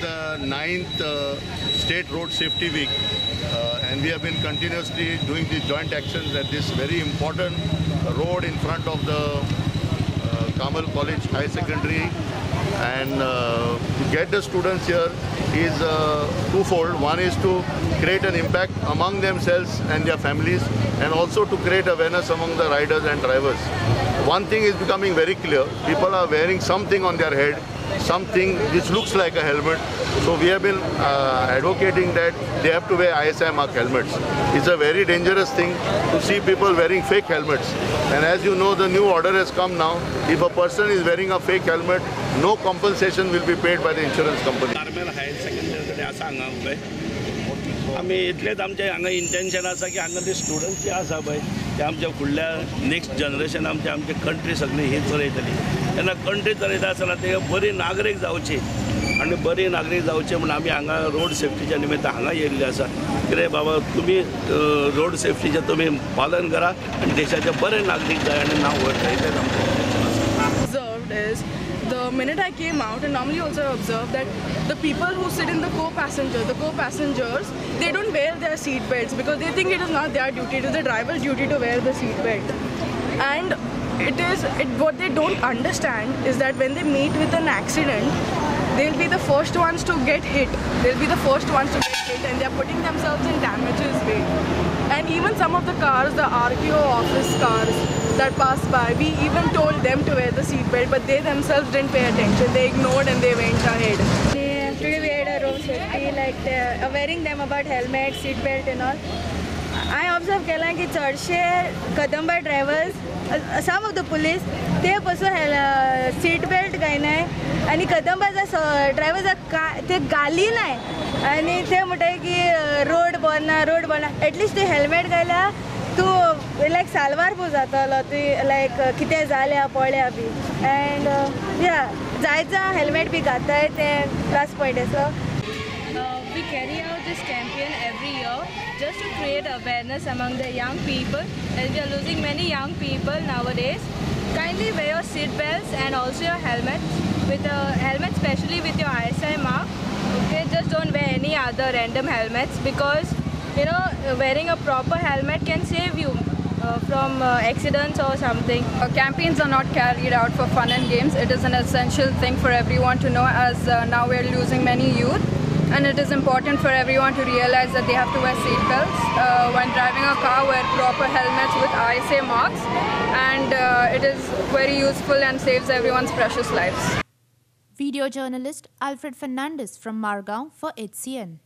the 9th State Road Safety Week, and we have been continuously doing these joint actions at this very important road in front of the Carmel College High Secondary. And to get the students here is twofold. One is to create an impact among themselves and their families, and also to create awareness among the riders and drivers. One thing is becoming very clear. People are wearing something on their head, something which looks like a helmet. So we have been advocating that they have to wear ISI mark helmets. It's a very dangerous thing to see people wearing fake helmets. And as you know, the new order has come now. If a person is wearing a fake helmet, no compensation will be paid by the insurance company. Carmel High Secondary असं हांगा पळय आमी इतलेच आमचे हांगा intention आसा की हांगा ते स्टुडंट्स जे आसा पळय ते आमच्या फुडल्या नेक्स्ट जनरेशन आमचे कंट्री सगळी ही चलयतली तेन्ना कंट्री चलयता आसतना ते बरी नागरीक जावची आनी बरी नागरीक जावचे म्हणून आमी हांगा रोड सेफ्टीच्या निमित्त हांगा येयल्ले आसा कितें बाबा तुमी रोड सेफ्टीचें तुमी पालन करा आनी देशाचे बरे नागरीक जाय आनी नांव व्हरता हें आमचें is the minute I came out, and normally also I observed that the people who sit in the co-passengers, they don't wear their seat belts because they think it is not their duty, it is the driver's duty to wear the seat belt. And what they don't understand is that when they meet with an accident, they'll be the first ones to get hit. They'll be the first ones to get hit, and they're putting themselves in damages way. And even some of the cars, the RTO office cars that passed by, we even told them to wear the seatbelt, but they themselves didn't pay attention. They ignored and they went ahead. Today we had a road safety, like awareing them about helmets, seatbelt and all. I observed that Kadamba drivers, some of the police, they also have seatbelt and Kadamba drivers they gali nahi. And they say ki road bolna. At least the helmet gala to like salwar po jata like kite zale pole abhi. And yeah, jaycha helmet bhi gata hai te plus point hai so. We carry out this campaign every year just to create awareness among the young people, as we are losing many young people nowadays. Kindly wear your seat belts and also your helmet, with a helmet especially with your ISI mark. Okay, just don't wear any other random helmets, because you know wearing a proper helmet can save you from accidents or something. Campaigns are not carried out for fun and games. It is an essential thing for everyone to know, as now we are losing many youth. And it is important for everyone to realize that they have to wear seat belts when driving a car, wear proper helmets with ISA marks, and it is very useful and saves everyone's precious lives. Video journalist Alfred Fernandez from Margao for HCN.